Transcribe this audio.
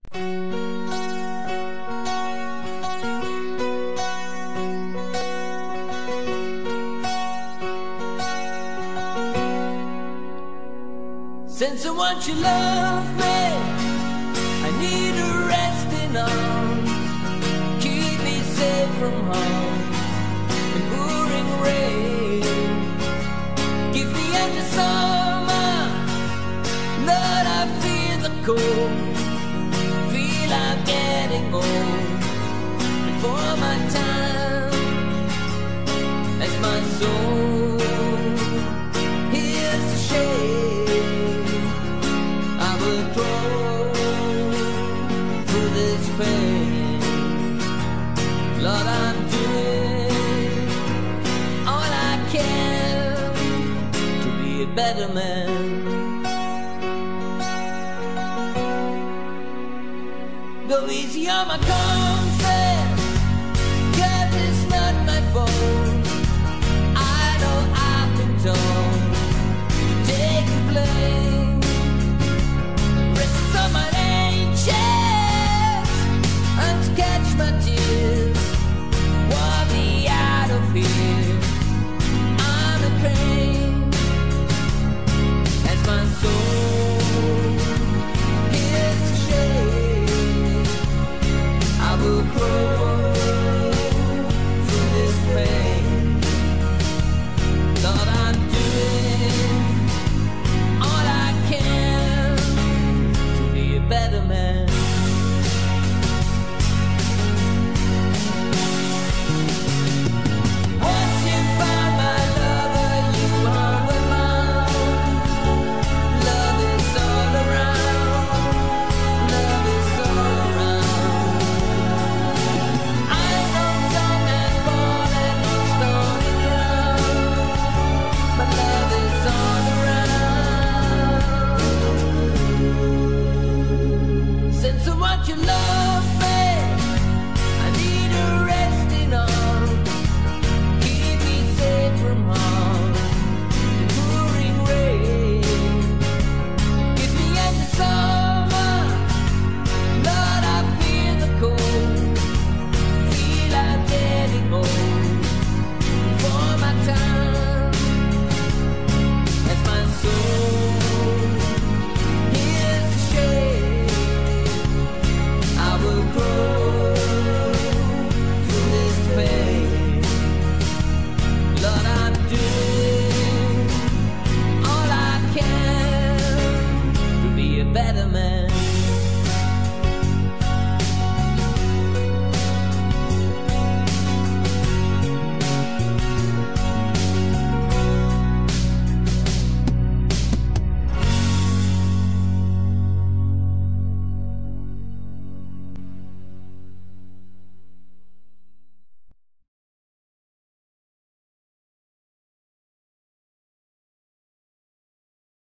Since I want you love me, I need a resting arms. Keep me safe from harm and pouring rain. Give me any summer, Lord, I feel the cold. Feel I'm getting old before my time. As my soul hears the shade, I will crawl through this pain. Lord, I'm doing all I can to be a better man. Go easy on my conscience, 'cause it's not my fault. I know I've been told to take the blame. Rest on my anxious and catch my tears. Walk me out of here, I'm in pain. As my soul hears the shade, I will crawl through this pain. Lord, I'm doing all I can to be a better man. Once you find my lover, you are the mine. Love is all around. Love is all around. I know some have fallen on stony ground, but love is all around. Since I want you love